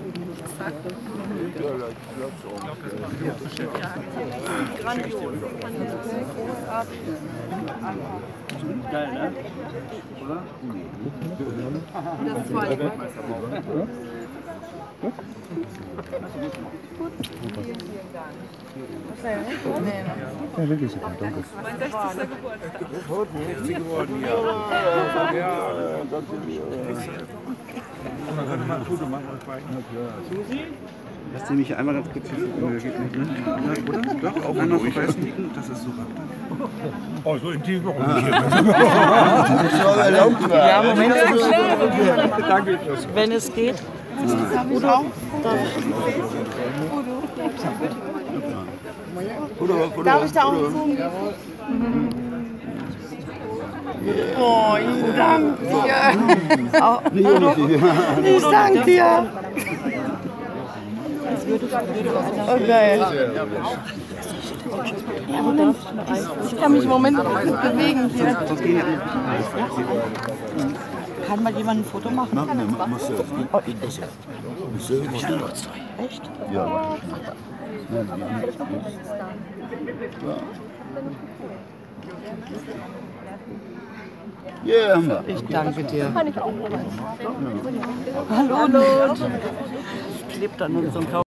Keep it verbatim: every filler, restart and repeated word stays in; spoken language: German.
Grandios. Geil, ne? Oder? Das ist toll. Ja, wirklich super, danke. Mein sechzigster Geburtstag. sechzig geworden, ja. Ja, man könnte mal ein Foto machen. Susi? Lass mich einmal ganz kurz hier gucken, geht nicht, ne? Ja, oder? Doch, auch einmal vorbeisneaken, das ist super. Oh, so intim noch nicht. Ja, Moment. Danke. Wenn es geht. Udo. Udo, Darf ich da auch zogen? Oh, ich danke dir. Ich danke dir. Oh, geil. Ja, Moment. Ich kann mich im Moment nicht bewegen hier. Kann mal jemand ein Foto machen? Mach, ne, mach, machst du das. Oh, Geht besser. Bist du was? echt? Ja. Nein, nein. Ja. Ja, haben wir. Ich danke dir. Hallo, Lot. Ich klebe an unserem Körper.